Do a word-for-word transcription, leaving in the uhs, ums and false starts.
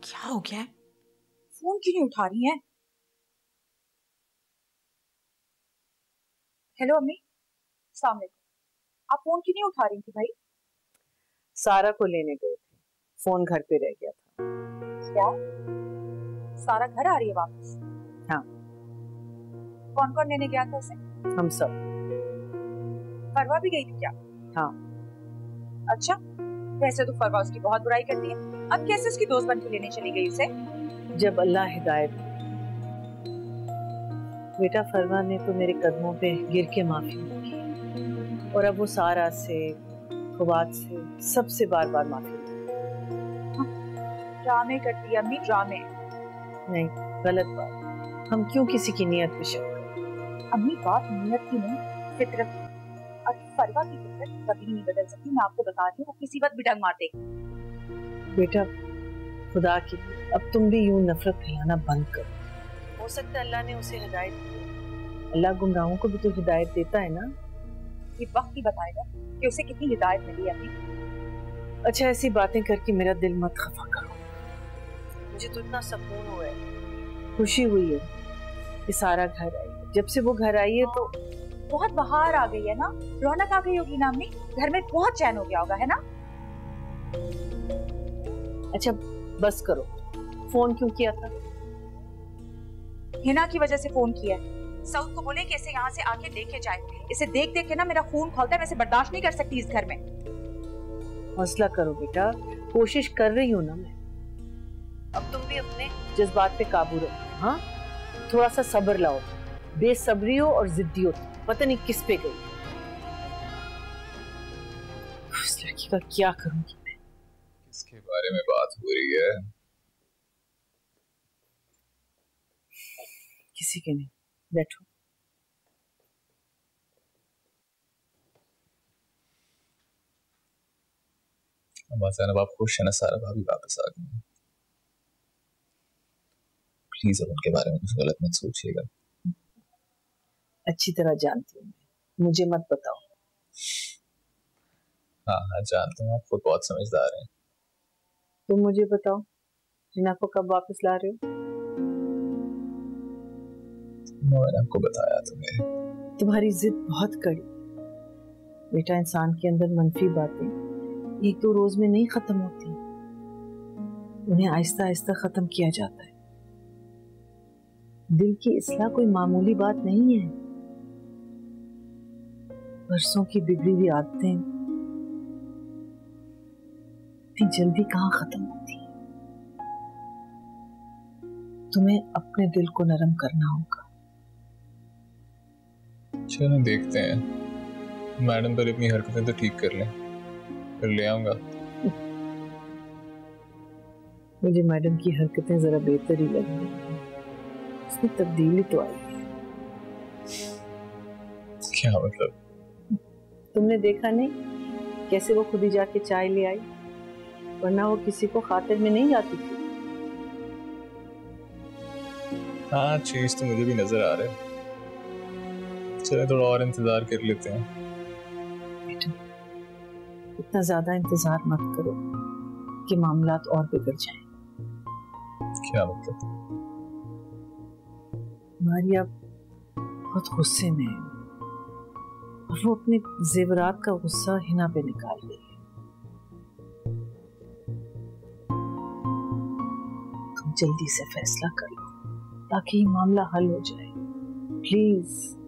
क्या हो गया है? फोन क्यों नहीं उठा रही हैं? हेलो अम्मी, अस्सलाम वालेकुम। आप फोन क्यों नहीं उठा रही थी भाई? सारा को लेने गए थे, फोन घर पे रह गया था। क्या? सारा घर आ रही है वापस? हाँ। कौन कौन लेने गया था उसे? हम सब। फरवा भी गई थी क्या? हाँ। अच्छा, वैसे तो फरवा उसकी बहुत बुराई करती है, अब कैसे उसकी दोस्त बन के लेने चली गई उसे? जब अल्लाह हिदायत। बेटा फरवा ने तो मेरे कदमों पे गिर के माफी मांगी और अब वो सारा से, फवाद से, सबसे बार बार माफी मांगी। ड्रामे करती है अम्मी, ड्रामे। नहीं, गलत बात। हम क्यों किसी की नीयत पे शक करें? अम्मी बात नीयत की नहीं, फितरत की। और फरवा की फितरत कभी नहीं बदल सकती, मैं आपको बता रही हूँ, वो किसी वक्त भी डंग मार देगी। बेटा खुदा की, अब तुम भी यूं नफरत फैलाना बंद करो। हो सकता है अल्लाह ने उसे हिदायत दी। अल्लाह गुमराहों को भी तो हिदायत देता है ना। ये वक्त ही बताएगा कि उसे कितनी हिदायत मिली है अम्मी। अच्छा, ऐसी बातें करके मेरा दिल मत खफा करो। मुझे तो इतना सुकून हुआ है, खुशी हुई है कि सारा घर आई है। जब से वो घर आई है तो बहुत बाहर आ गई है ना, रौनक आ गई होगी ना अम्मी, घर में बहुत चैन हो गया होगा, है ना? अच्छा बस करो, फोन क्यों किया था? हिना की वजह से फोन किया है। सऊद को बोले कि इसे यहाँ से आके देखे जाए, इसे देख देख के ना मेरा खून खौलता है, मैं इसे बर्दाश्त नहीं कर सकती इस घर में। हौसला करो बेटा, कोशिश कर रही हूँ ना मैं। अब तुम भी अपने जज्बात पे काबू रखो। हाँ, थोड़ा सा सब्र लाओ। बेसब्री हो और जिद्दी हो, पता नहीं किस पे गई। उस लड़की का क्या करूंगी मैं? किसके बारे में बात हो रही है? किसी के नहीं, बैठो। जैनब आप खुश है ना? सारा भाभी वापस आ गई। प्लीज अब उनके बारे में कुछ गलत मत सोचिएगा। अच्छी तरह जानती हूँ, मुझे मत बताओ। हाँ हाँ जानता हूँ, आप खुद बहुत समझदार हैं। तुम मुझे बताओ, हिना को कब वापस ला रहे हो? मैंने आपको बताया तुम्हें। तुम्हारी जिद बहुत कड़ी। बेटा इंसान के अंदर मनफी बातें एक दो रोज में नहीं खत्म होती, उन्हें आहिस्ता आहिस्ता खत्म किया जाता है। दिल की इस्लाह कोई मामूली बात नहीं है। बरसों की बिगड़ी हुई आदतें इतनी जल्दी कहाँ खत्म होती है। तुम्हें अपने दिल को नरम करना होगा। चलो देखते हैं, मैडम पर अपनी हरकतें तो ठीक कर लें, फिर ले आऊंगा। मुझे मैडम की हरकतें जरा बेहतर ही लग रही हैं, उसमें तब्दीली तो आई है। क्या मतलब? तुमने देखा नहीं कैसे वो खुद ही जाके चाय ले आई, वरना वो किसी को खातिर में नहीं जाती थी। हाँ चीज तो मुझे भी नजर आ रहा है। चले थोड़ा और इंतजार कर लेते हैं। बेटा इतना ज्यादा इंतजार मत करो कि मामलात और बिगड़ जाएं। क्या मतलब? मारिया बहुत गुस्से में है और वो अपने जेवरात का गुस्सा हिना पे निकाल रही है। तुम जल्दी से फैसला कर लो ताकि ये मामला हल हो जाए, प्लीज।